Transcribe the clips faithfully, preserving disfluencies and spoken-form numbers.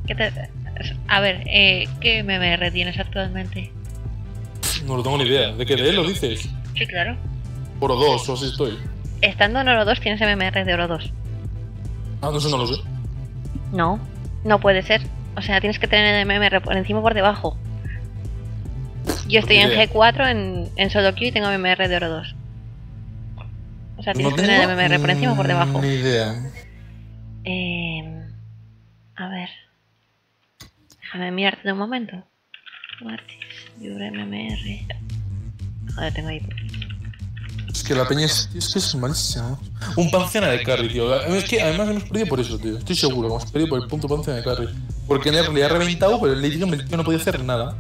¿Qué te... A ver, eh, ¿qué M M R tienes actualmente? No lo tengo ni idea. ¿De qué de él lo dices? Sí, claro. Oro dos o así estoy. Estando en Oro dos tienes M M R de Oro dos. Ah, no, eso no lo sé. No, no puede ser. O sea, tienes que tener el M M R por encima o por debajo. Yo estoy en G cuatro en, en solo queue y tengo M M R de Oro dos. O sea, tienes No que tener el tengo M M R por encima o por debajo. ni idea. Eh, a ver. Déjame mirarte de un momento. Martis, Yure M M R. Joder, tengo ahí. Es que la peña es, es que es malísima. Un Pantheon de carry, tío. Es que además hemos perdido por eso, tío. Estoy seguro que hemos perdido por el punto Pantheon de carry. Porque en le ha reventado, pero el Lady Game no podía hacer nada.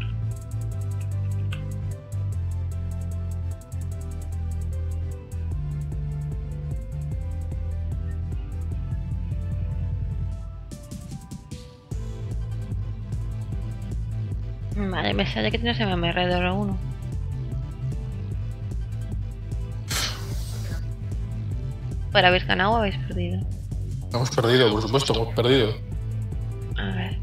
Vale, me sale que tienes M M R de Oro uno. ¿Pero habéis ganado o habéis perdido? Hemos perdido, por supuesto, hemos perdido. A ver.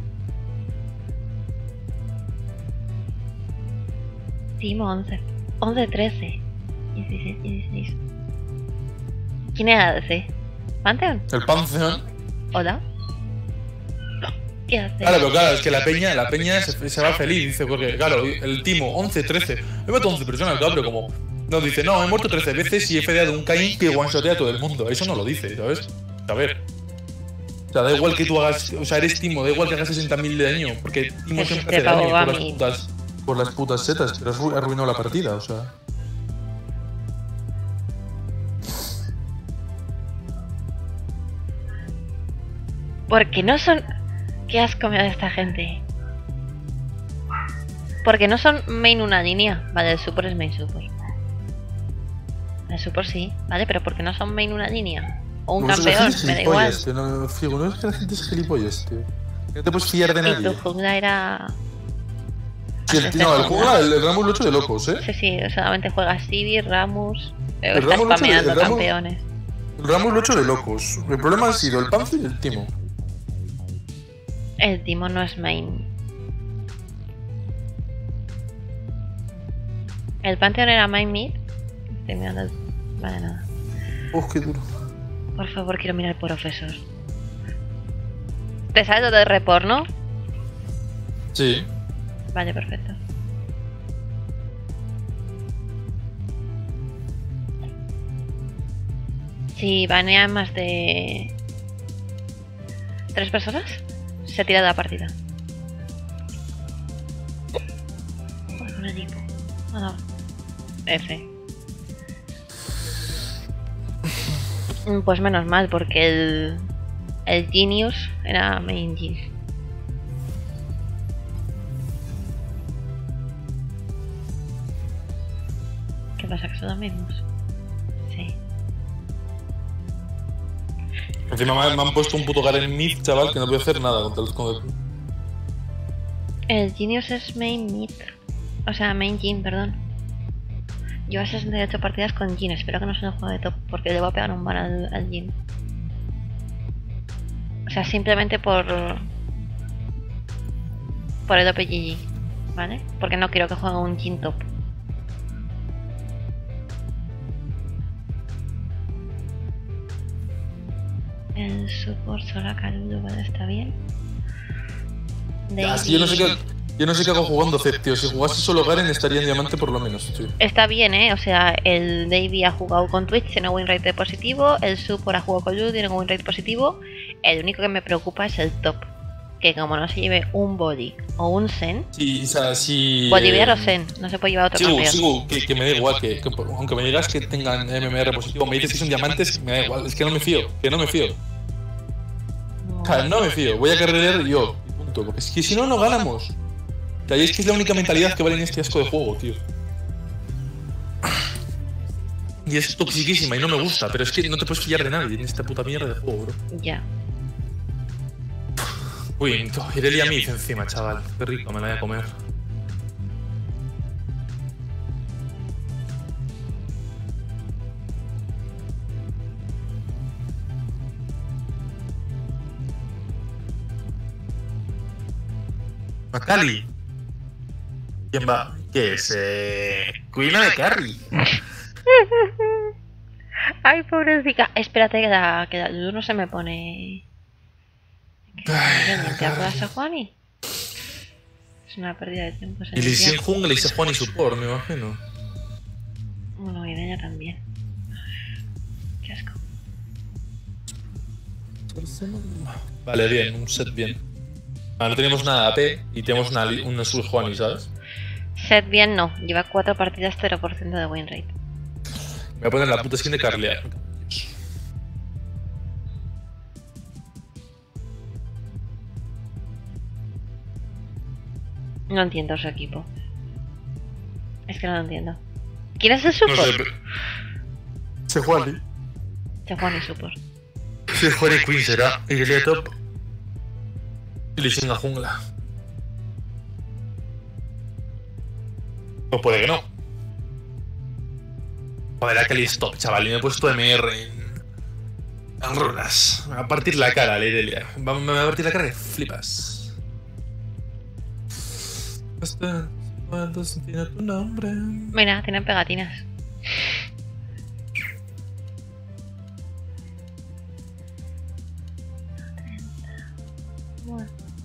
Timo once. once, trece. dieciséis, dieciséis. ¿Quién era A D C? ¿Pantheon? El Pantheon. ¿Hola? ¿Qué hace? Claro, pero claro, es que la peña, la peña se, se va feliz, dice, porque claro, el Timo, once, trece. Me mato once personas, claro, pero como. No, dice, no, he muerto trece veces y he fedeado un Kayn que one-shotea a todo el mundo. Eso no lo dice, ¿sabes? A ver. O sea, da igual que tú hagas, o sea, eres Timo, da igual que hagas sesenta mil de daño, porque Timo siempre hace daño por las putas, por las putas setas, pero has arruinado la partida, o sea. Porque no son... ¿Qué asco me da esta gente? Porque no son main una línea. Vale, el support es main support. El support sí, vale, pero porque no son main una línea. O un no, campeón, me da igual. Tío, no, figo, no es que la gente es gilipollas, tío. No te puedes fiar de nadie. Y tu jungla era... Sí, el, no, el jungla, el, el Ramus lo he hecho de locos, ¿eh? Sí, sí, solamente juegas Sivir, Ramus... El Estás Ramus spameando el Ramus, campeones. El Ramus lo he hecho de locos. El problema ha sido el Pantheon y el Timo. El Timo no es main. El Pantheon era main mid. Estoy mirando el... Vale, nada. Uf, qué duro. Por favor, quiero mirar por profesor. ¿Te sale lo del report, no? Sí. Vale, perfecto. Si banean más de... ¿Tres personas? Se tira de la partida. Joder, un equipo. Ah, no. F. Pues menos mal, porque el... El Genius era main Genius. ¿Qué pasa? ¿Que son los mismos? Sí. Encima me, me han puesto un puto Garen mid, chaval, que no voy a hacer nada contra el... Contra el... el Genius es main mid. O sea, main Jhin, perdón. Llevo sesenta y ocho partidas con Jhin. Espero que no sea un juego de top, porque le voy a pegar un ban al, al Jhin. O sea, simplemente por... Por el O P G G, ¿vale? Porque no quiero que juegue un Jhin top. El support solo Kaludo, vale, está bien. Ya, es que yo no sé qué... Yo no sé qué hago jugando Zed, tío. Si jugase solo Garen estaría en diamante por lo menos, tío. Está bien, ¿eh? O sea, el Davey ha jugado con Twitch, tiene win rate positivo. El support ha jugado con Ludo, tiene win rate positivo. El único que me preocupa es el top. Que como no se lleve un body o un Zen... Sí, o sea, si... Boliviar eh, o Zen, no se puede llevar otro sigo, campeón. sigo, que, que me da igual, que, que aunque me digas que tengan M M R positivo, me dices que son diamantes, me da igual. Es que no me fío, que no me fío. O sea, no me fío, voy a carrerar yo, y punto. Porque es que si no, no ganamos. O sea, y es que es la única mentalidad que vale en este asco de juego, tío. Y es toxiquísima y no me gusta, pero es que no te puedes fiar de nadie en esta puta mierda de juego, bro. Ya. Uy, Irelia Myth encima, chaval. Qué rico, me la voy a comer. Macali. ¿Quién va? ¿Qué es? Eh... Cuina de Carry. Ay, pobrecita. Espérate que la, que la luz no se me pone... ¿Qué a Juani? Es una pérdida de tiempo. Y Lee Sin jungla y se Juan y support, me imagino. Bueno, y ella también. Qué asco. Vale, bien, un set bien. Ah, no tenemos nada A P y tenemos una, una sub Juani, ¿sabes? Set bien no, lleva cuatro partidas cero por ciento de win rate. Me voy a poner la puta skin de Carlear. No entiendo su equipo. Es que no lo entiendo. ¿Quién es el support? No sé, pero... Se Juani. Se Juan y support. Se Juani Queen será. Irelia top. Y Lee Sin a jungla. O puede que no. Joder, aquel stop, chaval. Y me he puesto M R en... en runas. Me va a partir la cara, la Irelia. Me va a partir la cara que flipas. Cuando se tiene tu nombre. Mira, tienen pegatinas. Bueno.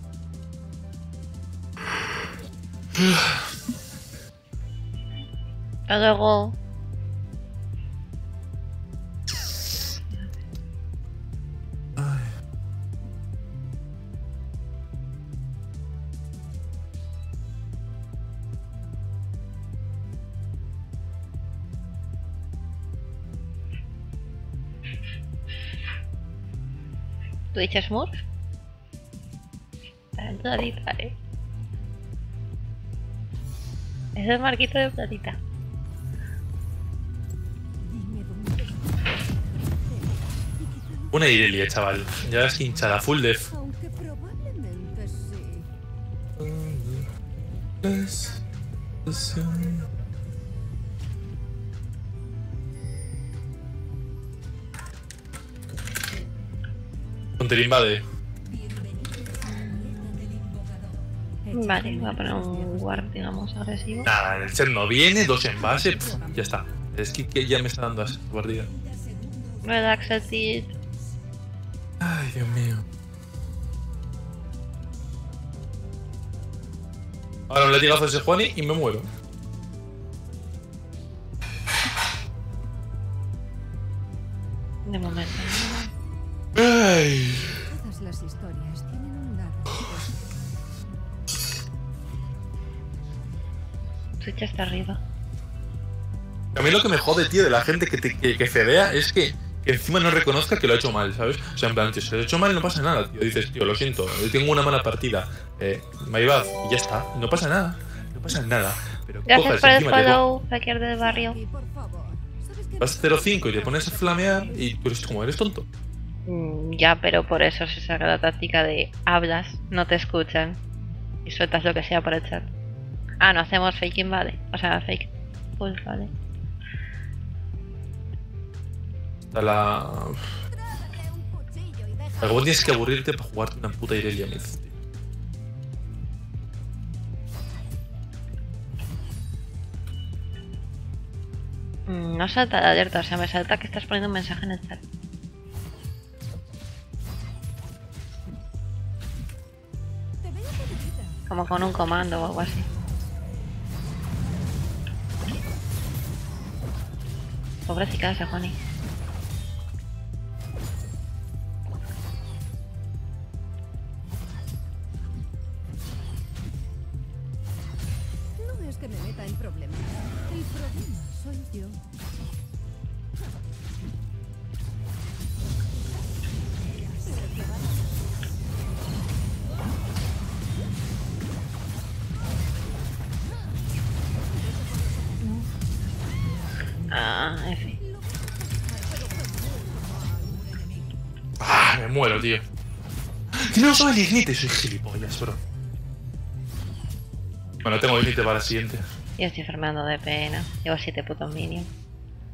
Hasta luego. ¿Tú dices Smurf? Está en platita, eh. Es el marquito de platita. Una Irelia, chaval. Ya es hinchada, full def. Aunque probablemente sí. Counter invade. Vale, voy a poner un guard, digamos, agresivo. Nada, el set no viene, dos en base, pf, ya está. Es que, que ya me está dando esa partida. Relax el tit. Ay, Dios mío. Ahora un latigazo de ese Juani y me muero. De momento. Ay. Todas las historias tienen un lado. Switch está arriba. A mí lo que me jode, tío, de la gente que, te, que, que cedea es que, que encima no reconozca que lo ha hecho mal, ¿sabes? O sea, en plan, tío, si lo ha hecho mal no pasa nada, tío. Dices, tío, lo siento, yo tengo una mala partida. Eh, my bad, y ya está. No pasa nada. No pasa nada. Pero Gracias coges por el encima, te follow, Fakir del barrio. Y por favor, ¿sabes qué? vas cero cinco y te pones a flamear y tú eres como, eres tonto. Mm, ya, pero por eso se saca la táctica de hablas, no te escuchan y sueltas lo que sea por el chat. Ah, no hacemos fake invade, o sea, fake. Pues vale. Hasta la... Trágate un cuchillo y deja. Algo tienes que aburrirte para jugarte una puta Irelia Myth. Mm, no salta la alerta, o sea, me salta que estás poniendo un mensaje en el chat. Te veo perdida. Como con un comando o algo así. Pobrecita esa Juani. No es que me meta en problemas. El problema soy yo. Ah, F. Ah, me muero, tío. Que no soy el Ignite, soy gilipollas, bro. Bueno, tengo Ignite para la siguiente. Yo estoy enfermando de pena. Llevo siete putos minions.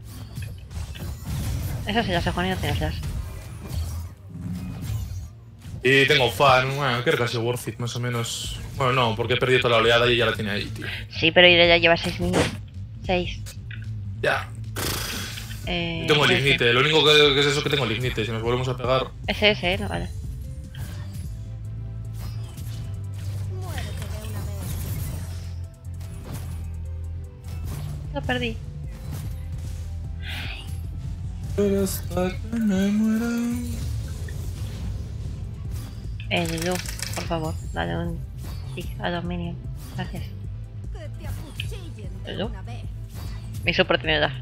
Eso sí, ya se Juan y no tienes las. Y tengo fan, bueno, creo que ha sido worth it, más o menos. Bueno, no, porque he perdido toda la oleada y ya la tiene ahí, tío. Sí, pero Irelia lleva seis minutos. seis. Ya. Eh, Tengo el ese. ignite, lo único que, que es eso que tengo el ignite, si nos volvemos a pegar. Ese, ese, no vale. Muérete de una vez. Lo perdí. Pero hasta que me muera. Eh, Lulu, por favor, dale un sí a los minions. Gracias. Que te acuchillen de ¿Hello? una vez. Mi oportunidad.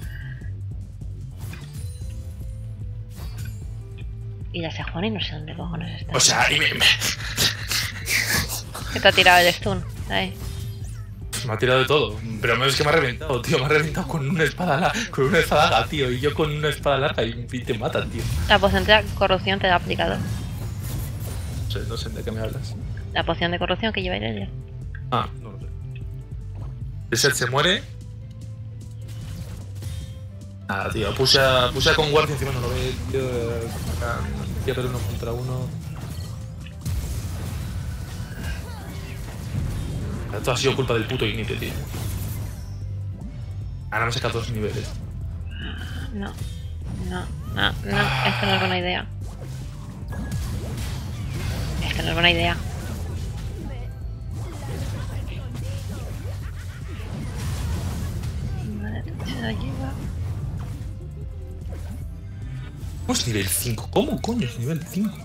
Y la Sejuani no sé dónde cojones está. O sea, y me, me, Que te ha tirado el stun. Ahí. me ha tirado de todo. Pero es que me ha reventado, tío. Me ha reventado con una espada larga, con una espada larga, tío. Y yo con una espada larga y, y te matan, tío. La poción de corrupción te la ha aplicado. No sé, no sé de qué me hablas. La poción de corrupción que lleva Irelia. Ah, no lo sé. El set se muere. Nada, tío. Puse a, puse a con guardia encima, no lo ve, tío. Acá, tío, pero uno contra uno. Esto ha sido culpa del puto Ignite, tío. Ahora me saca dos niveles. No, no, no, no. Esto no es buena idea. Esto no es buena idea. Vale, se lo lleva. ¿Cómo es nivel cinco? ¿Cómo coño es nivel cinco?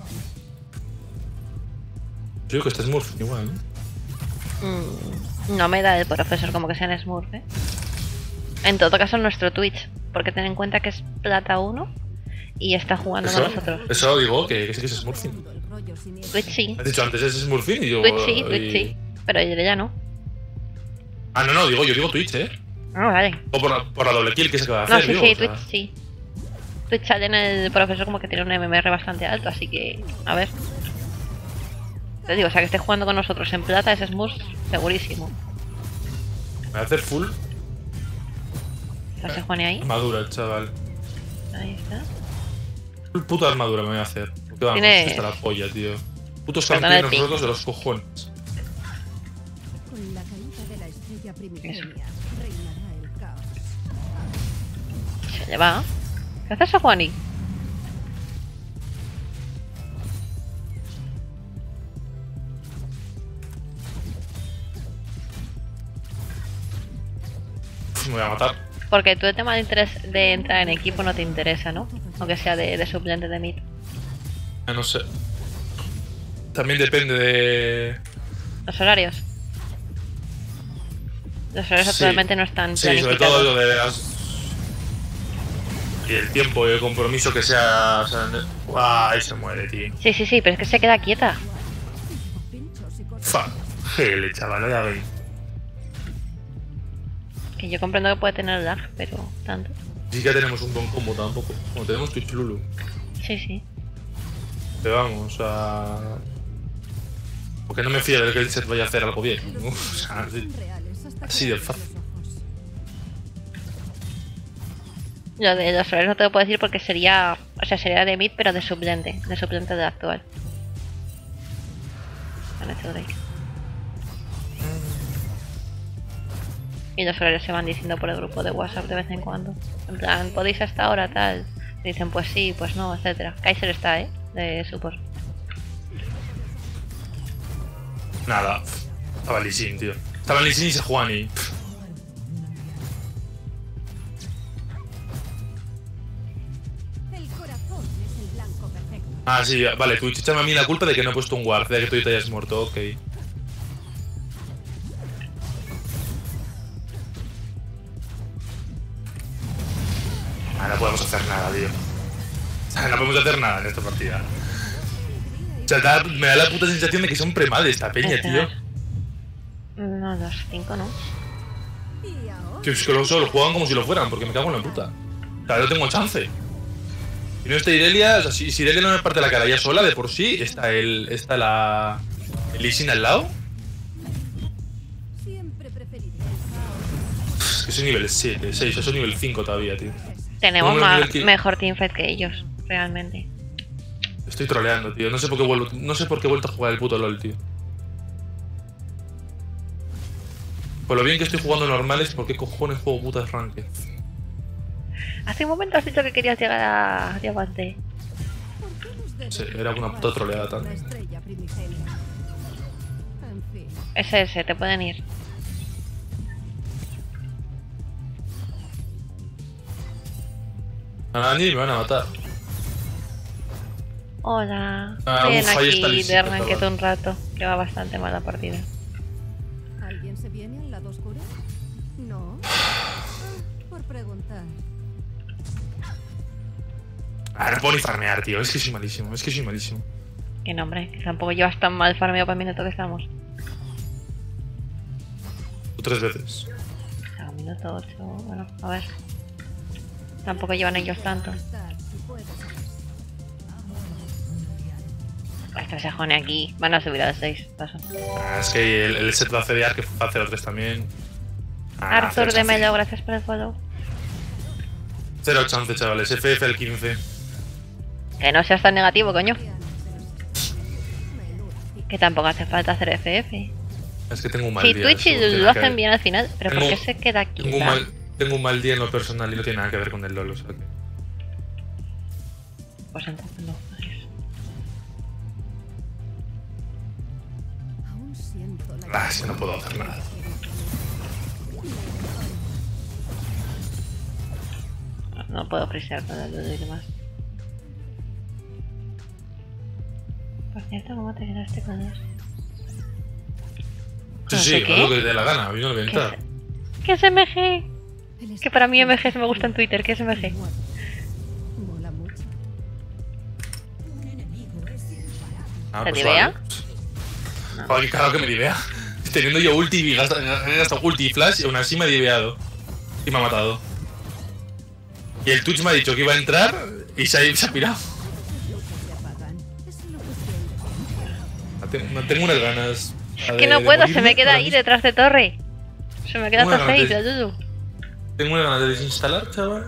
Yo creo que este es Smurf igual, ¿no? Mm, no me da el profesor como que sea en Smurf, ¿eh? En todo caso, nuestro Twitch. Porque ten en cuenta que es plata uno y está jugando Eso, con nosotros. eso digo, que, que sí que es Smurfing. El rollo siniestro. Twitch sí. Has dicho antes es Smurfing y yo... Twitch sí, y- Twitch sí. Pero ya no. Ah, no, no, digo, yo digo Twitch, ¿eh? Ah, vale. O por la, por la doble kill que se acaba de No, hacer, sí, digo, sí, o sea. Twitch sí. Twitch sale en el profesor como que tiene un M M R bastante alto, así que... A ver. Te digo, o sea, que esté jugando con nosotros en plata es Smurf segurísimo. Me va a hacer full ¿No se pone ahí? armadura, chaval. Ahí está. Full puta armadura me voy a hacer. Porque vamos, Tienes- esta es la polla, tío. Putos Perdona el campeones ping. rotos de los cojones. Con la caída de la estrella primigenia Eso. reinará el caos. Se lleva. ¿Qué haces, Juani? Uf, me voy a matar. Porque tú el tema de interés de entrar en equipo no te interesa, ¿no? Aunque sea de, de suplente de mid. Ah, no sé. También depende de... Los horarios. Los horarios Sí. actualmente no están Sí, sobre planificados. todo lo de las... Y el tiempo y el compromiso que sea... O sea ne- ¡Guau! Ahí se muere, tío. Sí, sí, sí, pero es que se queda quieta. Pinchos y cosas. Fuck. Gele, chaval, ya veis. Que yo comprendo que puede tener lag, pero tanto. Ni siquiera tenemos un buen combo tampoco. Como tenemos Twitch Lulu. Sí, sí. Pero vamos, o sea... Porque no me fío de que el set vaya a hacer algo bien, ¿no? O sea, sí. Son reales hasta Así que de abres fácil. los ojos. Lo de los horarios no te lo puedo decir porque sería... O sea, sería de mid, pero de suplente. De suplente del actual. Han hecho break. Y los horarios se van diciendo por el grupo de WhatsApp de vez en cuando. En plan, ¿podéis hasta ahora tal? Dicen, pues sí, pues no, etcétera. Kaiser está, ¿eh? De support. Nada. Estaba Lee Sin, tío. Estaba Lee Sin y Sejuani. El corazón es el blanco perfecto. Ah, sí, vale, Twitch, échame a mí la culpa de que no he puesto un ward, de que tú ya te hayas muerto, ok. Ah, no podemos hacer nada, tío. O sea, no podemos hacer nada en esta partida. O sea, da- me da la puta sensación de que son pre-mal esta peña, tío. No, los cinco no. Y ahora Que es que lo, solo juegan como si lo fueran, porque me cago en la puta. O sea, no tengo chance. Y no está Irelia, o sea, si, si Irelia no me parte la cara ya sola, de por sí, está el. está la. el Lee Sin al lado. siempre preferiré el caos. Es que soy nivel siete, seis, yo soy nivel cinco todavía, tío. Tenemos Número más, nivel que- mejor teamfight que ellos, realmente. Estoy troleando, tío. No sé por qué vuelvo, no sé por qué he vuelto a jugar el puto LOL, tío. Por lo bien que estoy jugando normales, ¿por qué cojones juego putas ranked? Hace un momento has dicho que querías llegar a diamante. Sí, era una puta troleada La también. estrella primigenia. En fin. Ese, ese, te pueden ir. A nadie me van a matar. Hola. Ah, Ven uf, ahí está aquí el de ranked un rato. Que va bastante mal la partida. ¿Alguien se viene al lado oscuro? No. Ah, por preguntar. Ah, no puedo ni farmear, tío. Es que soy malísimo, es que soy malísimo. Que nombre, que tampoco llevas tan mal farmeo para el minuto que estamos. Tres veces. O sea, un minuto ocho. Bueno, a ver. Tampoco llevan ellos tanto. Estar, si puedes. Este se jone aquí. Van a subir al seis. Paso. Ah, es que el, el set va a fedear, que va a cero tres también. Ah, Arthur cero de chance. Melo, gracias por el follow. Cero chance, chavales. F F el quince. Que no seas tan negativo, coño. Menuda. Que tampoco hace falta hacer F F. Es que tengo un mal Si día. Twitch y eso tiene lo nada que hacen ver. bien al final, pero ¿por Tengo- qué se queda aquí? Tengo un, Va. mal, tengo un mal día en lo personal y no tiene nada que ver con el LOL, o sea que... Pues entonces no juegues. Aún siento la Ah, si no puedo hacer nada. No, no puedo frisear con el dedo y demás. Por cierto, ¿cómo te quedaste con los...? Sí, ¿No sí, sé haz qué? lo que te dé la gana, a mí no me voy a ¿Qué entrar. es, ¿Qué es M G? Que para mí M G se me gusta en Twitter. ¿Qué es M G? Mola mucho. Ah, ¿Te pues divea? vale. Joder, claro que me divea. Teniendo yo ulti y gasta- he gastado ulti y flash y aún así me ha diveado. Y me ha matado. Y el Twitch me ha dicho que iba a entrar y se ha, se ha pirado. Luces se apagan. Es solo cuestión de tiempo. No tengo, no tengo unas ganas. Es que no puedo, se me queda ahí detrás de torre. Se me queda Una hasta seis, grande. la Yuyu. Tengo unas ganas de desinstalar, chaval.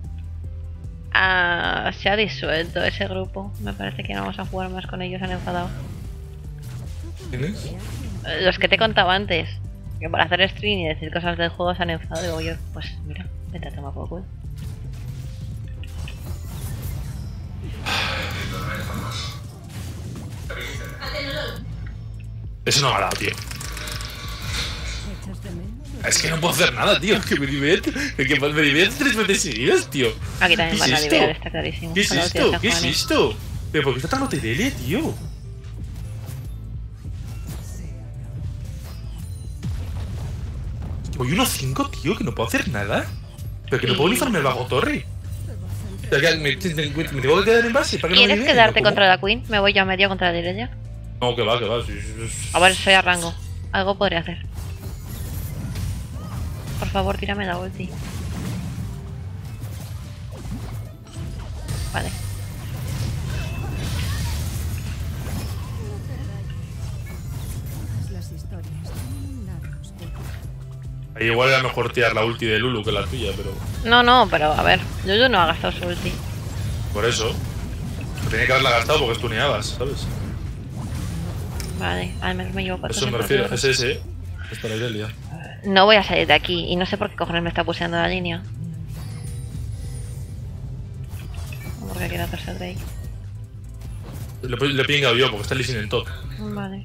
Ah, se ha disuelto ese grupo. Me parece que no vamos a jugar más con ellos, han enfadado. ¿Tienes? Eh, Los que te contaba antes. Que para hacer stream y decir cosas del juego se han enfadado. Digo yo, pues mira, vete a tomar por culo. Eso no me ha dado, tío. ¿Echas de menos? Es que no puedo hacer nada, tío. Que me divierto. Que me divierto tres veces seguidas, tío. Aquí también ¿Qué van a es liberar, esto? está clarísimo. ¿Qué es Con la ulti de esto? San ¿Qué es Juani. esto? ¿Pero por qué está tan lotería, tío? Voy uno cinco, tío, que no puedo hacer nada. Pero que no puedo ni farmear bajo torre. O sea, que me, me- me tengo que quedar en base para que no me ¿Quieres diveen, quedarte ¿cómo? contra la Queen? Me voy yo a medio contra la Irelia. No, que va, que va. sí, sí, sí. A ver, soy a rango. Algo podría hacer. Por favor, tírame la ulti. Vale. Todas las historias tienen un lado oscuro. Ahí igual era mejor tirar la ulti de Lulu que la tuya, pero... No, no, pero a ver. Yuyu no ha gastado su ulti. Por eso. Tenía que haberla gastado porque estuneabas, ¿sabes? Vale, al menos me llevo A eso me cuatrocientos refiero. euros. Es ese, ¿eh? Está la Irelia. No voy a salir de aquí y no sé por qué cojones me está puseando la línea. O porque quiero hacerse el Drake. Le, le he pingado yo porque está el Lee Sin en top. Vale.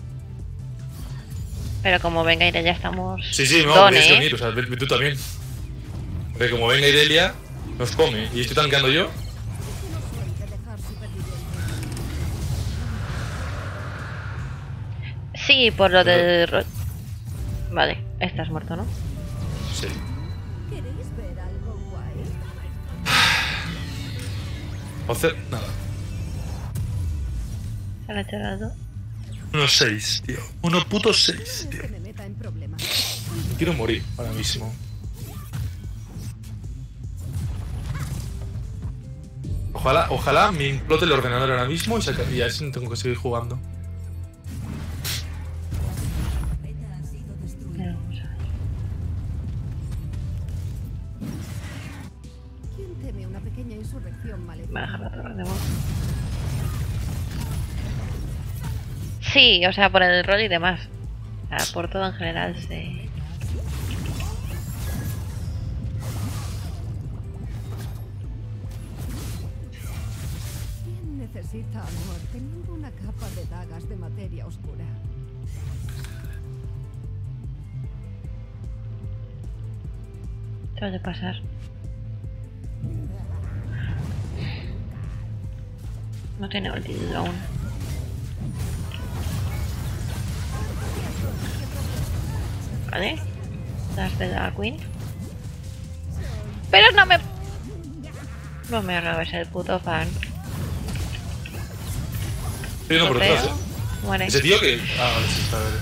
Pero como venga Irelia ya estamos... Sí, sí, no, don, tenéis que ¿eh? unir, o sea, ve, ve tú también. Porque como venga Irelia, nos come. Y estoy tanqueando yo. No soy de dejar supervivientes. Sí, por lo del... ro- Vale, estás muerto, ¿no? Sí. ¿Queréis ver algo guay? No hacer nada. Se le ha hecho las dos. Unos seis, tío. Uno puto seis, tío. Que me meta en problemas. Quiero morir ahora mismo. Ojalá, ojalá me implote el ordenador ahora mismo y, saca- y así no tengo que seguir jugando. Pero vamos a ver. ¿Quién teme una pequeña insurrección maléfica? Voy a dejar la torre de voz. Sí, o sea, por el rol y demás. O sea, por todo en general, sí. ¿Quién necesita amor teniendo una capa de dagas de materia oscura? Puede pasar. No tiene ulti aún. Vale. Las de la Queen. Pero no me... No me robes el puto fan. Estoy yendo por detrás, eh. Muere. Ese tío que. Ah, vale, sí, está bien.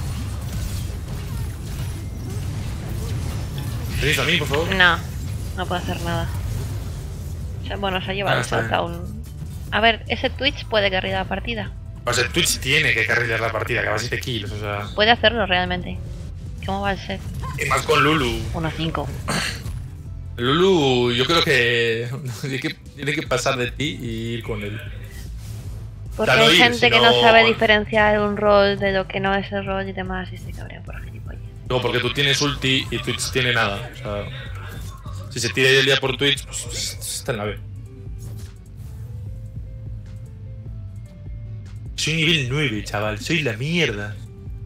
¿Tenéis a mí, por favor? No, no puedo hacer nada. O sea, bueno, se ha llevado Ah, el está bien. shutdown. A ver, ese Twitch puede cargar la partida. O sea, Twitch tiene que carrilear la partida, que va a siete kills, o sea. Puede hacerlo realmente. ¿Cómo va el set? Y más con Lulu. uno cinco. Lulu, yo creo que tiene que, tiene que pasar de ti y ir con él. Porque Ya no hay ir, gente que sino- no sabe diferenciar un rol de lo que no es el rol y demás y se cabrea por gilipollas. No, porque tú tienes ulti y Twitch tiene nada. O sea, si se tira el día por Twitch, pues está en la B. Soy nivel nueve, chaval. Soy la mierda.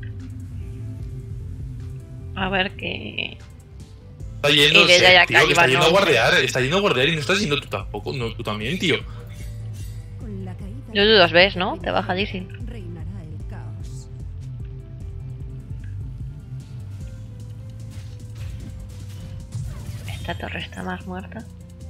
A ver qué... Está yendo, Y de Seth, ya tío, que está Kaiba, yendo a ¿no? guardear. Está yendo a guardear y no estás yendo tú tampoco. No, tú también, tío. Con la caída Yo de los ves, ¿no? Te baja Dizzy. reinará el caos. Esta torre está más muerta.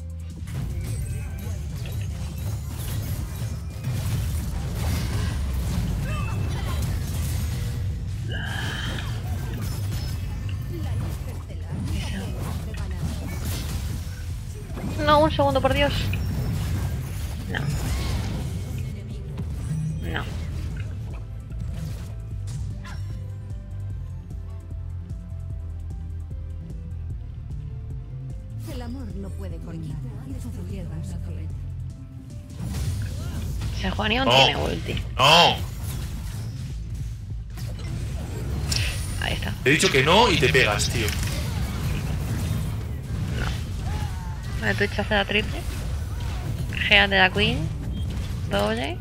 No, un segundo, por Dios. No. No. El amor no puede con nada. Y todo llega a su fin. Sejuani aún No. tiene ulti. No. Ahí está. Te he dicho que no y te pegas, tío. El Twitch hace la triple. Gea de la Queen. Doble.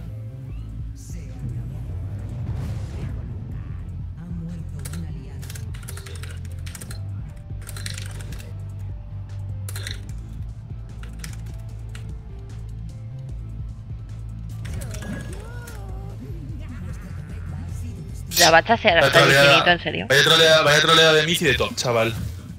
La bacha se hará hasta el infinito, en serio. Vaya trolea, vaya trolea de Miz y de top, chaval.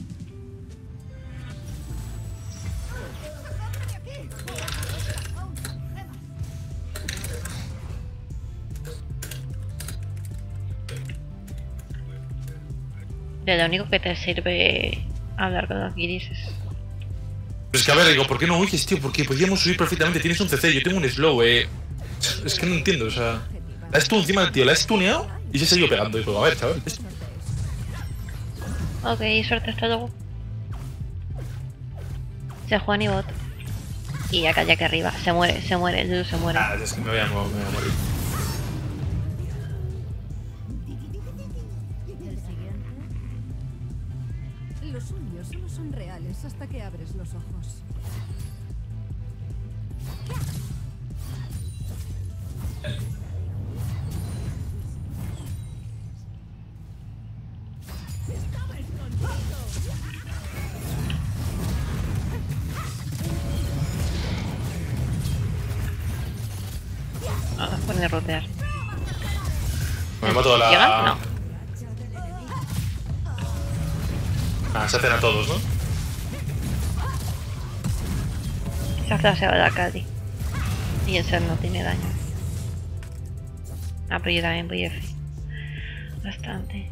De lo único que te sirve hablar con los guiris es... Pero es que a ver, digo, ¿por qué no huyes, tío? Porque podíamos subir perfectamente. Tienes un C C, yo tengo un slow, eh. Es que no entiendo, o sea. La stun encima del tío, la he stuneado y se ha seguido pegando. Y digo, a ver, chaval. es- Ok, suerte, hasta luego. Se juega ni bot. Y acá, ya que arriba. Se muere, se muere, Lulu se muere. Ah, es que me voy a, mo- me voy a morir. Los sueños solo son reales hasta que abres los ojos. Ah, pone a rotear. Me mato a la. ¿Llega? No. Ah, se hacen a todos, ¿no? Se ha flasheado la Cadi. Y el ser no tiene daño. Ah, pero yo también voy F. Bastante.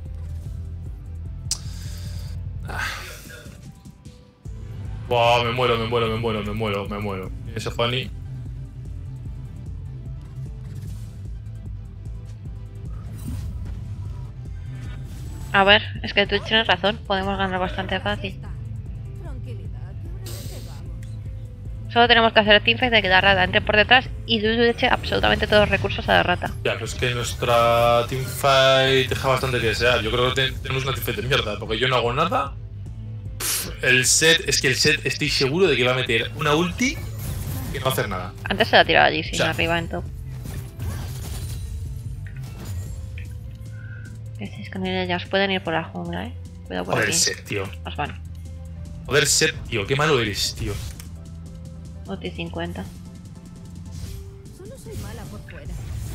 Buah, me muero, me muero, me muero, me muero, me muero. Ese Juani. A ver, es que Twitch tiene razón. Podemos ganar bastante fácil. Tranquilidad, que ahora nos llegamos. Solo tenemos que hacer teamfight de que la rata entre por detrás y Lulu le eche absolutamente todos los recursos a la rata. Ya, pero es que nuestra teamfight deja bastante que desear. Yo creo que te- tenemos una teamfight de mierda, porque yo no hago nada. Pff, el set, es que el set estoy seguro de que va a meter una ulti y no va a hacer nada. Antes se la tiraba allí, sin O sea, arriba en top. Estáis con ella, ya os pueden ir por la jungla, eh. Cuidado por Joder, aquí. set, tío. Os van. Joder, set, tío. Qué malo eres, tío. Ulti cincuenta. Solo soy mala por fuera.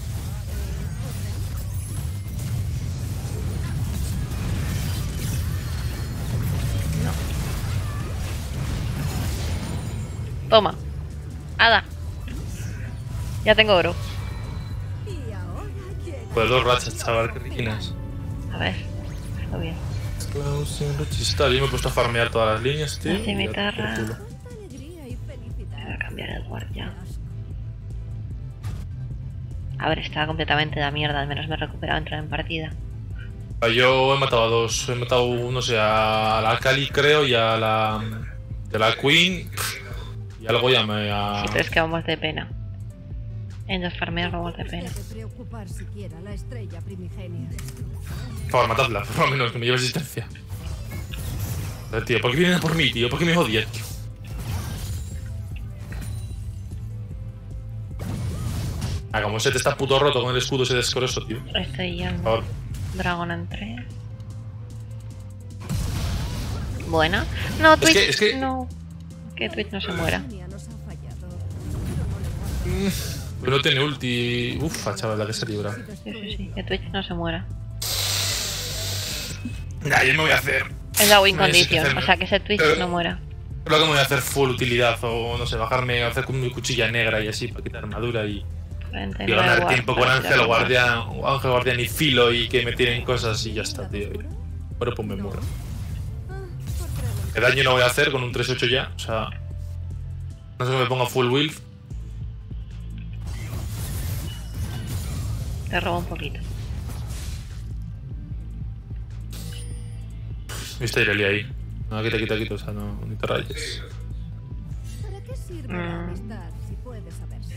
Toma. Ada. Ya tengo oro. Y ahora llega. Pues dos rachas, chaval, qué riquinas. A ver. Está bien. Está bien, me he puesto a farmear todas las líneas, tío. La cimitarra. y a por culo. Cuánta alegría y felicidad. Voy a cambiar el guardia. A ver, estaba completamente la mierda. Al menos me he recuperado entrar en partida. Ah, Yo he matado a dos. He matado, no sé, a la Kali, creo, y a la. De la Queen. Y algo ya me ha. Sí, pero es que vamos de pena. En los farmeos vamos de No pena. debe preocupar siquiera la estrella primigenia. Por favor, matadla, por lo menos, que me lleve asistencia. Joder, tío, ¿por qué vienen a por mí, tío? ¿Por qué me odias, tío? Ah, como Set está puto roto con el escudo ese descoroso, tío. Por Estoy yendo. favor. Dragón en tres. Buena. No, Twitch. que- es que- No. Que Twitch no se muera. Línea nos ha fallado, pero no le guarda. Pero no tiene ulti. Ufa, chaval, la que se libra. Sí, sí, sí. Que Twitch no se muera. Nah, yo me voy a hacer. Es la win No sé qué condition. hacerme. O sea, que ese Twitch Pero- no muera. Creo que me voy a hacer full utilidad o no sé, bajarme, hacer con mi cuchilla negra y así para quitar armadura y, cuarenta y y nueve ganar guards tiempo con para Ángel tirar Guardián, Ángel Guardián y Filo y que me tiren cosas y ya está, tío. Pero pues me muero. Ah, por preguntar. ¿Qué daño no voy a hacer con un tres ocho ya? O sea, no sé que me ponga full will. Te robo un poquito. Viste Irelia ahí. No, quita, quita, quita, o sea, no, ni te rayes. ¿Para qué sirve la Mm. amistad si puede saberse?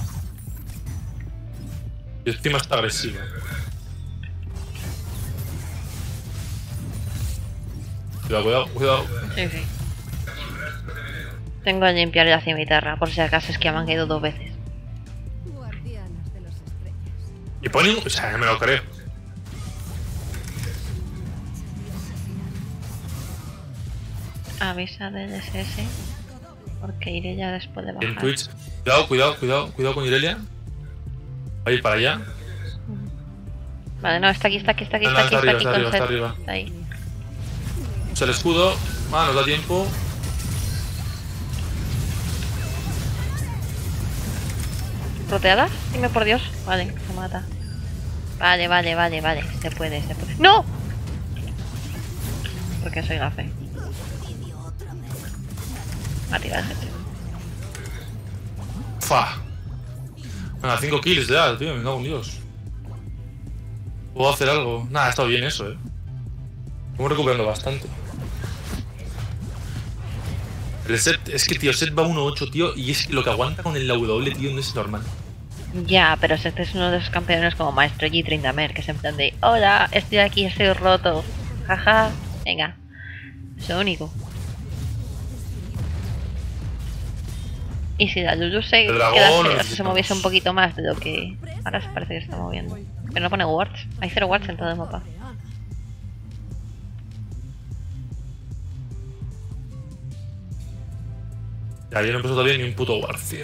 Y encima está agresiva. Cuidado, cuidado, cuidado. Sí, sí. Tengo que limpiar la cimitarra, por si acaso es que me han caído dos veces. Guardianas de las estrellas. Y ponen, o sea, no me lo creo. Avisa del S S. Porque iré ya después de En bajar. Twitch. Cuidado, cuidado, cuidado, cuidado con Irelia. Va a ir para allá. Vale, no, está aquí, está aquí, está aquí, No, no, está aquí, está está arriba, aquí está con arriba, Zed. está Ahí. Usa el escudo. Ah, nos da tiempo. ¿Roteada? Dime por Dios. Vale, se mata. Vale, vale, vale, vale. Se puede, se puede. ¡No! Porque soy la fe. A tirar el jefe. Fa. Venga, cinco kills ya, tío, me cago en Dios. ¿Puedo hacer algo? Nada, ha estado bien eso, eh. Estamos recuperando bastante. El set, es que, tío, set va uno ocho, tío, y es que lo que aguanta con el W, tío, no es normal. Ya, pero si este es uno de esos campeones como Maestro G treinta Mer, que es en plan de hola, estoy aquí, estoy roto. Jaja, venga. Es lo único. Y si la Lulu se El dragón quedase, lo o sea, se necesitamos. moviese un poquito más de lo que ahora se parece que está moviendo. Pero no pone wards. Hay cero wards en todo el mapa. Ya, yo no he puesto todavía ni un puto ward, tío.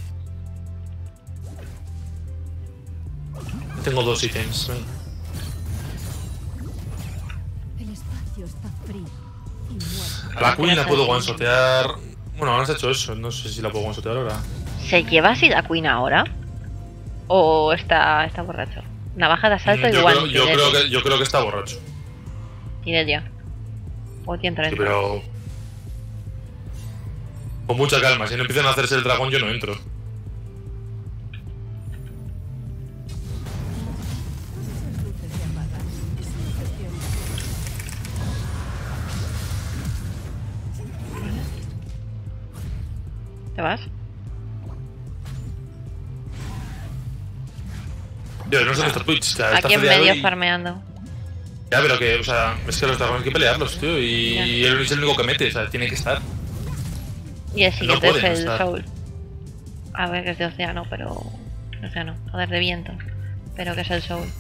Tengo dos ítems, venga. El espacio está frío y muerto. A la Queen la puedo one-shotear. Bueno, ahora has hecho eso, no sé si la puedo one-shotear ahora. ¿Se lleva así la Queen ahora? ¿O está, está borracho? Navaja de asalto yo, igual. creo, yo, creo que, yo creo que está borracho. Irelia. O tiene Sí, treinta. pero. Con mucha calma, si no empiezan a hacerse el dragón, yo no entro. Todas esas luces se apagan. Es una cuestión de... Te ¿Te vas? Tío, no sé dónde está Twitch. O sea, está Aquí en fedeado medio y- farmeando. Ya, pero que, o sea, es que los dragones hay que pelearlos, tío. Y Ya. él es el único que mete, o sea, tiene que estar. Y el No siguiente pueden es el estar. Soul. A ver, que es de océano, pero... Océano, joder, de viento. Pero que es el Soul.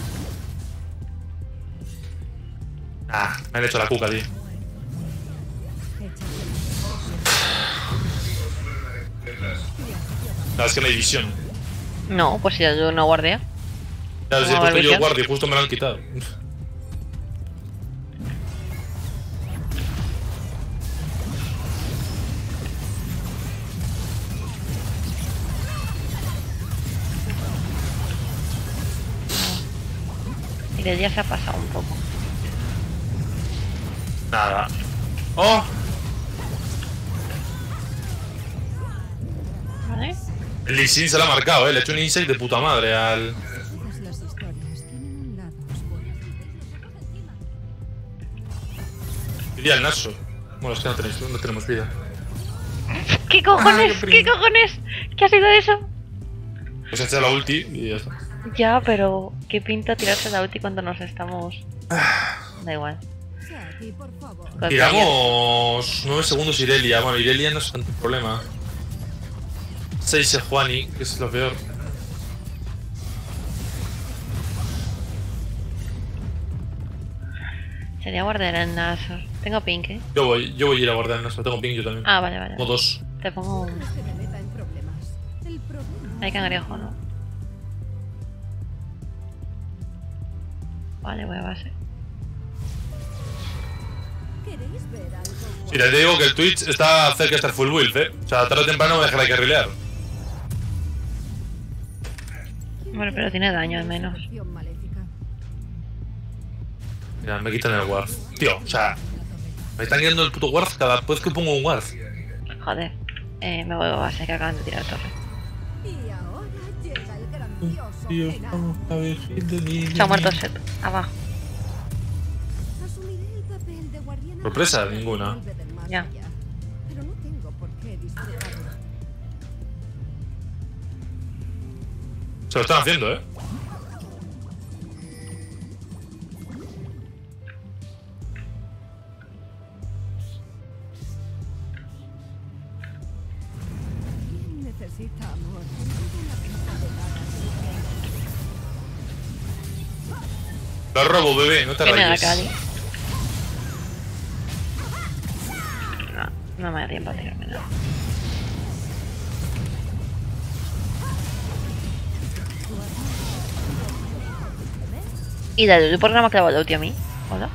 Ah, me han hecho la cuca, tío. No, es que no hay visión. No, pues si yo no guardia. Claro, si he ¿Cómo va a puesto haber yo visión? guardia y justo me lo han quitado. Y de día se ha pasado un poco. Nada. ¡Oh! ¿Vale? El Lee Sin se lo ha marcado, eh. Le ha hecho un insect de puta madre al. Todas las historias tienen un lado oscuro. Diría el Naso. Bueno, es que no, tenéis, no tenemos vida. ¿Qué cojones? Ah, qué ¿Qué pringa. cojones? ¿Qué ha sido eso? Pues ha hecho la ulti y ya está. Ya, pero ¿qué pinta tirarse la ulti cuando nos estamos...? Da igual. Saki, por favor. Contra Tiramos nueve segundos Irelia. Bueno, Irelia no es tanto problema. seis Sejuani, que es lo peor. ella. Sería guardar el Nashor. Tengo pink, ¿eh? Yo voy, yo voy a ir a guardar el Naso. Tengo ping yo también. Ah, vale, vale. Tengo dos. Te pongo un... Este me meta en problemas. El problema. Hay cangrejo, ¿no? Vale, voy a base. ¿Queréis ver algo? Si te digo que el Twitch está cerca de estar full build, eh. O sea, tarde o temprano me dejará que rilear. Bueno, pero tiene daño al menos. Acción maléfica. Mira, me quitan el Warf. Tío, o sea, me están quitando el puto Warf cada vez que pongo un Warf. Joder. Eh, me voy a base que acaban de tirar torre. Y ahora llega el grandioso Tío, final. vamos a ver. Se ha muerto Set. Abajo. Asumiré el papel de guardiana. Sorpresa, del ninguna. Golpe del Más Ya. Allá, pero no tengo por qué disfrutarlo. Se lo están haciendo, eh. ¿Quién necesita amor? Tengo una pinta de nada. Lo robo, bebé, no te Viene la rayes. Cali. No, no me da tiempo a tirarme nada. Y dale, ¿por qué no me ha clavado la ulti a mí? Hola.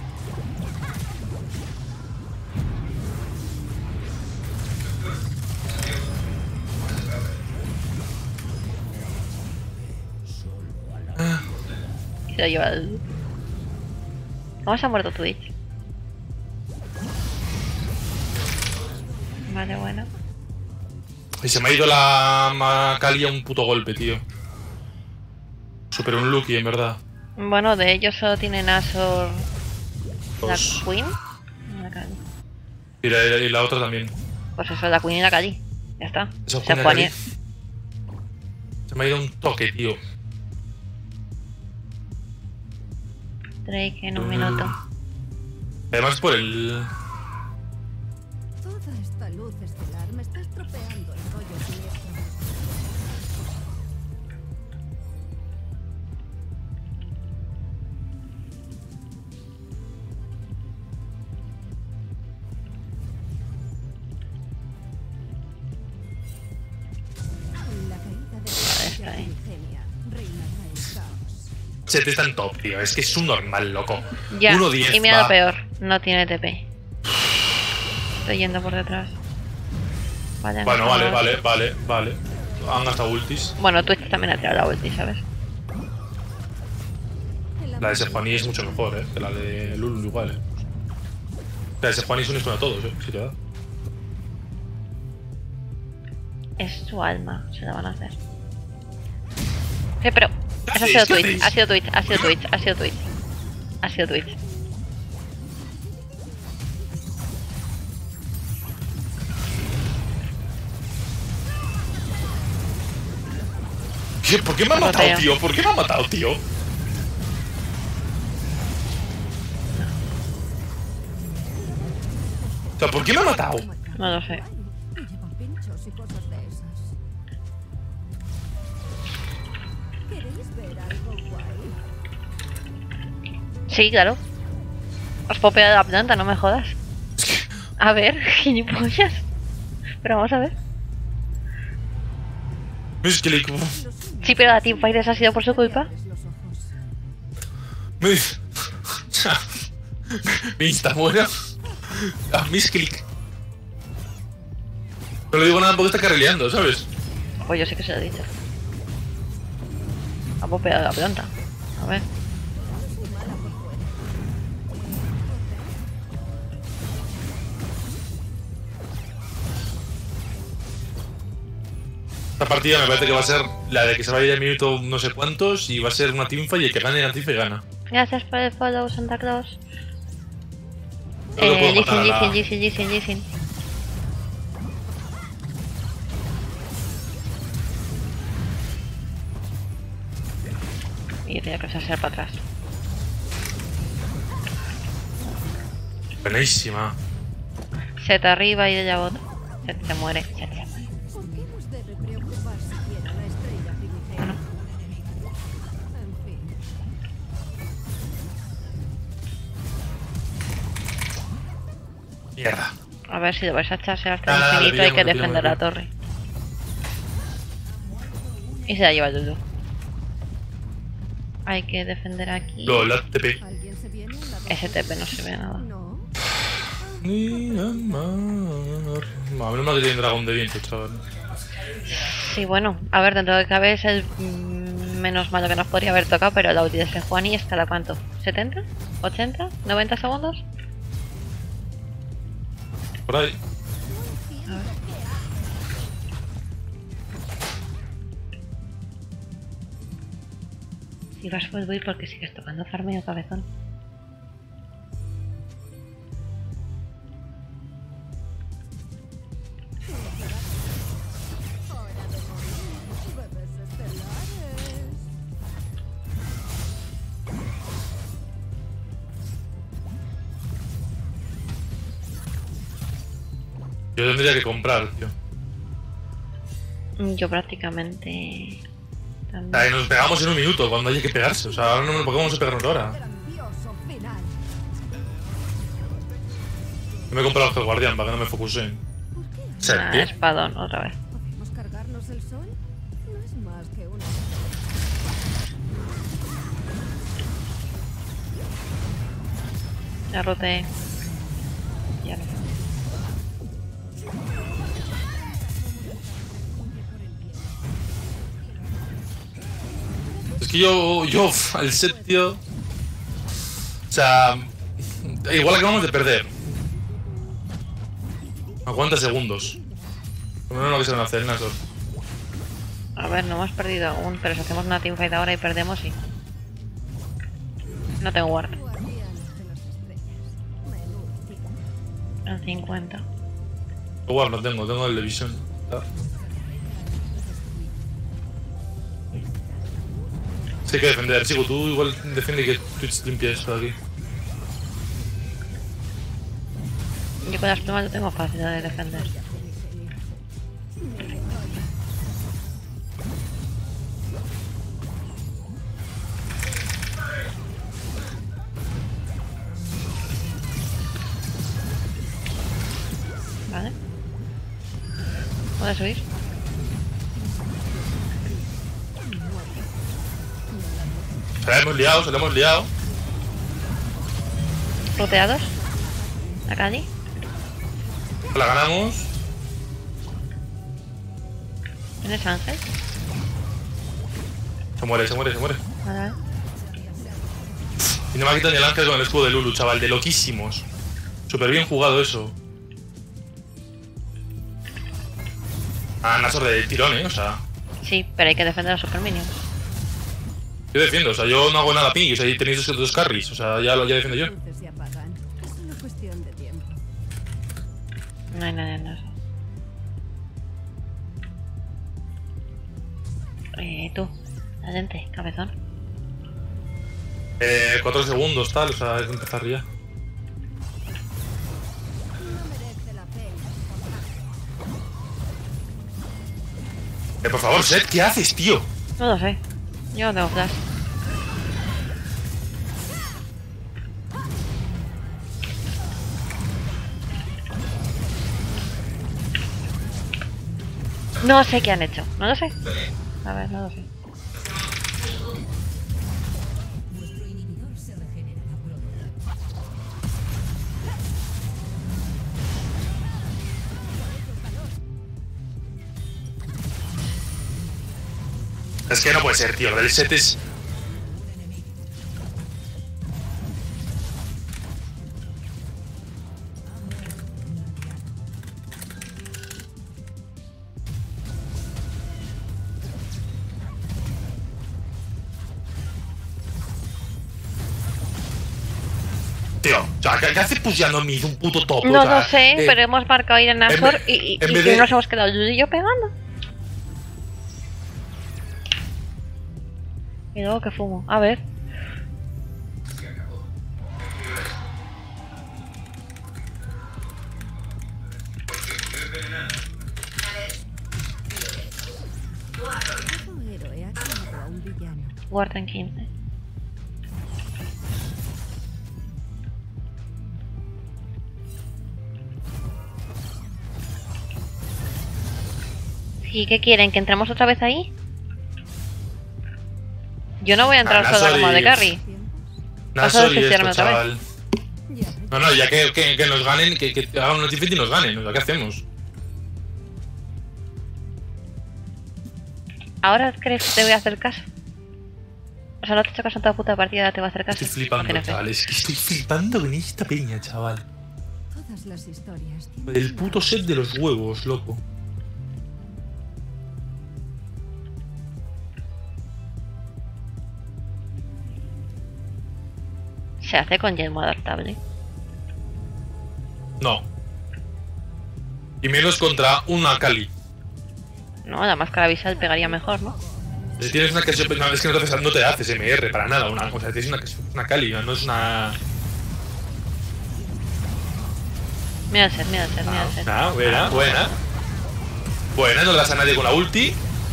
Y se lo lleva el... ¿Cómo se ha muerto Twitch? Vale, bueno. Y se me ha ido la Macalia un puto golpe, tío. Super un Lucky, en verdad. Bueno, de ellos solo tienen Azor la Dos. Queen y la Kali. Y la, y la otra también. Pues eso, la Queen y la Kali. Ya está. Eso Se Queen y la pone- Kali. Se me ha ido un toque, tío. Drake en un minuto. Además por el... Toda esta luz estelar me está estropeando el rollo siniestro. Con la caída de Vale, está la ahí. Ingenia, reinará el caos. Se te está en top, tío. Es que es un normal, loco. Ya, uno diez y mira va. lo peor, no tiene T P. Estoy yendo por detrás. Vaya, no Bueno, está vale, mal. vale, vale, vale. Han gastado ultis. Bueno, Twitch también ha tirado la ulti, ¿sabes? La de Sejuani es mucho mejor, eh. Que la de Lulu igual, eh. La de Sejuani es un esto a todos, eh. Si te da. Es su alma, se la van a hacer. Eh, pero... ¿Qué Eso ha sido hacéis? ¿Qué Twitch, hacéis? ha sido Twitch, ha sido Twitch, ha sido Twitch. Ha sido Twitch. ¿Qué? ¿Por qué me ha matado, Roteo. tío? ¿Por qué me ha matado, tío? O sea, ¿por qué me ha matado? No lo sé. Y lleva pinchos y cosas de esas. ¿Queréis ver algo guay? Sí, claro. Has popeado la planta, no me jodas. A ver, gilipollas. Pero vamos a ver. Es que le... Sí, pero la teamfight ha sido por su culpa. Abres los ojos. Me dice... Me insta muera. A misclick. No le digo nada porque está carrileando, ¿sabes? Pues yo sé que se lo he dicho. Ha popeado la planta. A ver. Esta partida me parece que va a ser la de que se vaya el minuto no sé cuántos y va a ser una teamfight y el que gane la teamfight gana. Gracias por el follow, Santa Claus. No lo puedo Eh, matar listen, a la- listen, listen, listen, listen. Y tenía que ser para atrás. Buenísima. Set arriba y ella bota. Set se muere. Set se muere. ¿Por qué nos debe preocupar siquiera la estrella primigenia? Bueno, En fin. Mierda. a ver si lo vais a echarse hasta Ah, el lo infinito. Hay pillamos, que lo defender la pillamos, torre. Y se la lleva Lulu. Hay que defender aquí. Lo, la T P. ¿Alguien se viene en la dos? S T P no se ve nada. No. Ni amar. No, menos mal que tiene dragón de viento, chaval. Sí, bueno, a ver, dentro de lo que cabe es el mm, menos malo que nos podría haber tocado, pero la ulti de ese Juani es cada cuánto, ¿setenta? ¿ochenta? ¿noventa segundos? Por ahí. Si vas full build porque sigues tocando farmeo, cabezón. Bebés estelares. Yo tendría que comprar, tío. Mm, Yo prácticamente... O sea, también. que nos pegamos en un minuto cuando haya que pegarse. O sea, ahora no me vamos a pegarnos ahora. Grandioso final. Yo me he comprado el guardián para que no me focusen. ¿Por qué? O sea, Ah, ¿qué? espadón, otra vez. ¿Podemos cargarnos el sol? No es más que una... Ya roté. Ya no. Es que yo, yo, al set, tío. O sea, igual acabamos de perder. ¿A cuántos segundos? No sé lo que se van a hacer, Nasor. A ver, no hemos perdido aún, pero si hacemos una teamfight ahora y perdemos, sí. No tengo guard. Guardianes de las estrellas. Menudo tipo. En cincuenta. Igual no tengo, tengo el de visión. Ah. Sí hay que defender, chico. Tú igual defiende que Twitch limpia eso de aquí. Yo con las plumas lo tengo fácil de defender. Vale. ¿Puedes subir? Se la hemos liado, se la hemos liado. ¿Roteados? ¿Acá allí? La ganamos. ¿Tienes ángel? Se muere, se muere, se muere. Vale. Y no me ha quitado ni el ángel con el escudo de Lulu, chaval, de loquísimos. Súper bien jugado eso. Ah, Nasor de tirón, eh, o sea. Sí, pero hay que defender a los super minions. Yo defiendo, o sea, yo no hago nada ping, o sea, ahí tenéis esos dos carries, o sea, ya, lo- ya defiendo yo. Luces se apagan. Es una cuestión de tiempo. No hay nadie en eso. Eh, tú, adelante, cabezón. Eh, cuatro segundos, tal, o sea, hay que empezar ya. No merece la pena. Eh, por favor, Seth, ¿qué haces, tío? No lo sé. Yo no tengo flash. No sé qué han hecho. No lo sé. A ver, no lo sé. Es que no puede ser, tío. Lo del set es... Tío, o sea, ¿qué, qué hace pusheando mid un puto topo? No o sea, lo sé, eh, pero hemos marcado ir en Azor en y, y, en y vez de- nos hemos quedado Lulu y yo pegando. Y luego que fumo. A ver. Todo héroe ha creado a un villano. Guarda en quince. ¿Y qué quieren? ¿Que entremos otra vez ahí? Yo no voy a entrar Ah, sola como de Nasori. carry. Tiempos. Paso Nasor de y suicidarme esto, otra vez. chaval. Ya ves. No, no, ya que, que, que nos ganen, que, que hagan un defeat y nos ganen. O sea, ¿qué hacemos? ¿Ahora crees que te voy a hacer caso? O sea, no te he hecho caso en toda puta partida, te voy a hacer caso. Estoy No flipando, tienes fe. chaval. Es que estoy flipando con esta peña, chaval. Todas las historias tienen El un puto lado. set de los huevos, loco. Se hace con yelmo adaptable. No. Y menos contra una Kali. No, la máscara visual pegaría mejor, ¿no? Si tienes una que se- no, es que no te, haces, no te haces M R para nada. Una, o sea, tienes una, una Kali, no es una. Mira el set, mira el set, mira el set. Ah, buena, buena. Buena, no le das a nadie con la ulti.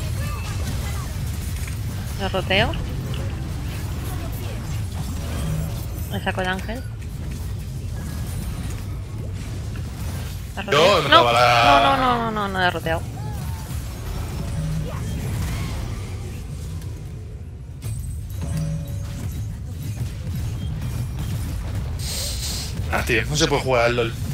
Lo roteo. Le saco el ángel. ¿La roteo? Yo me no, acaba la- no, no, no, no, no, no la he roteado. Ah, tío, no se puede jugar al LOL.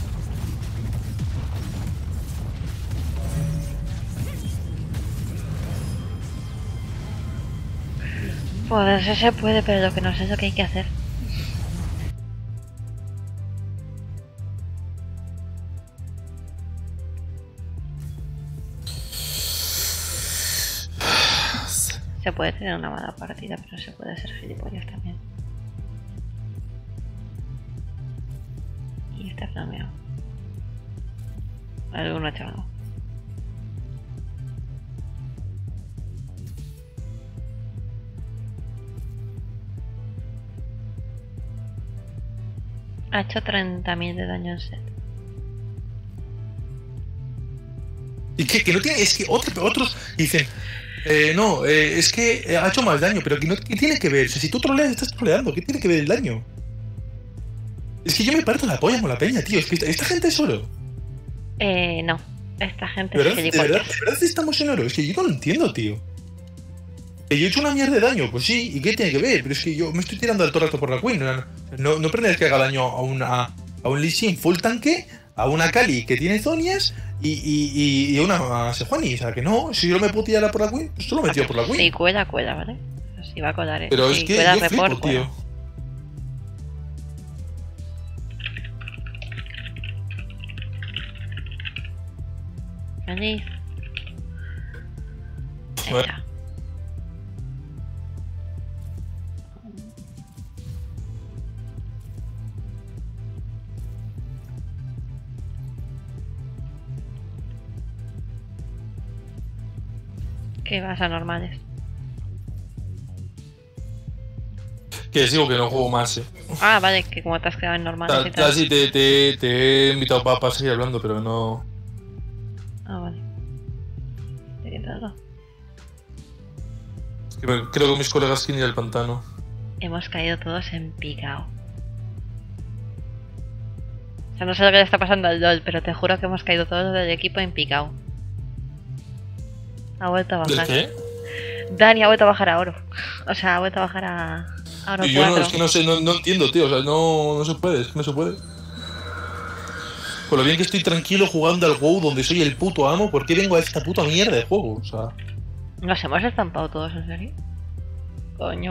Pues eso se puede, pero lo que no sé es lo que hay que hacer. Se puede tener una mala partida, pero se puede ser gilipollas también. Y está flameado. Alguno chaval. Ha hecho treinta mil de daño en set. Y que, que no tiene. Es que otro- otros dicen. Eh, no, eh, es que eh, ha hecho más daño, pero que no, ¿qué tiene que ver? O sea, si tú troleas, estás troleando, ¿qué tiene que ver el daño? Es que yo me parto la polla con la peña, tío. Es que esta, esta gente es oro. Eh, no. Esta gente ¿De es verdad, de, verdad, gilipollas. ¿De verdad estamos en oro? Es que yo no lo entiendo, tío. Que yo he hecho una mierda de daño, pues sí, ¿y qué tiene que ver? Pero es que yo me estoy tirando todo el rato por la Queen. No, no, no pretendes que haga daño a, una, a un Lee Sin full tanque, a una Kali que tiene zonias y, y, y, y a una Sejuani. O sea, que no, si yo me puedo tirar por la Queen, pues solo me tiro por la Queen. Si cuela, cuela, ¿vale? Si va a colar, eh. Pero si es que cuela, yo report, flipo, cuela. tío. Feliz. Joder. Hecha. ¿Qué vas a normales? Que sigo que no juego más, eh. Ah, vale, que como te has quedado en normal y tal. Así te, te, te he invitado para, para seguir hablando, pero no. Ah, vale. ¿Te queda algo? Es que me- creo que mis colegas quieren ir al pantano. Hemos caído todos en picao. O sea, no sé lo que le está pasando al LOL, pero te juro que hemos caído todos del equipo en picao. Ha vuelto a ¿Del bajar. qué? Dani ha vuelto a bajar a oro. O sea, ha vuelto a bajar a, a oro Y yo no, cuatro. es que no sé, no, no entiendo, tío. O sea, no, no se puede, es que no se puede. Con lo bien que estoy tranquilo jugando al WoW donde soy el puto amo, ¿por qué vengo a esta puta mierda de juego? O sea. Nos hemos estampado todos, ¿en serio? Coño.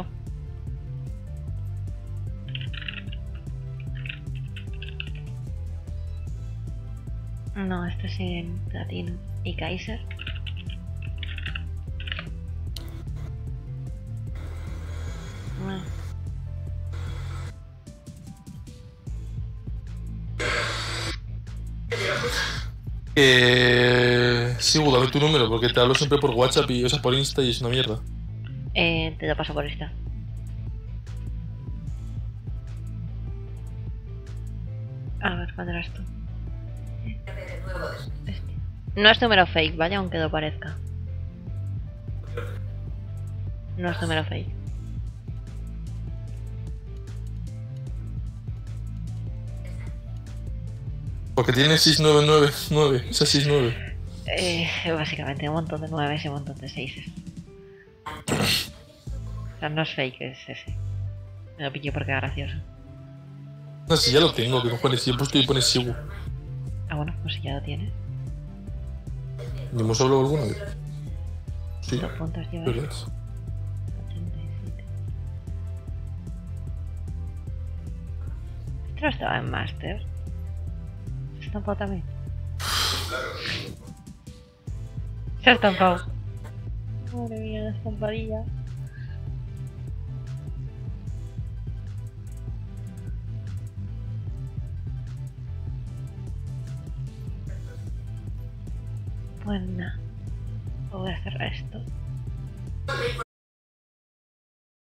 No, esto es en platino. ¿Y Kaiser? No. Eh. Sí, dame tu número, porque te hablo siempre por WhatsApp y o sea, por Insta y es una mierda. Eh, te lo paso por esta. A ver, ¿cuál eras tú? Este. No es número fake, ¿vale? Aunque lo parezca. No es número fake. Porque tiene seis nueve nueve nueve, o sea, seis nueve. Eh, básicamente un montón de nueves y un montón de seises. O sea, no es fake, es ese. Me lo pillo porque es gracioso. No, si ya lo tengo, que cojones, si he puesto y pones Sigu. Ah, bueno, pues si ya lo tienes. ¿Y hemos hablado alguna vez? Sí, ¿Cuántos puntos llevas? ¿verdad? ochenta y siete. Esto no estaba en Master. ¿Se ha estampado también? Se ha estampado. Madre mía, la estampadilla. Pues nada. Voy a cerrar esto.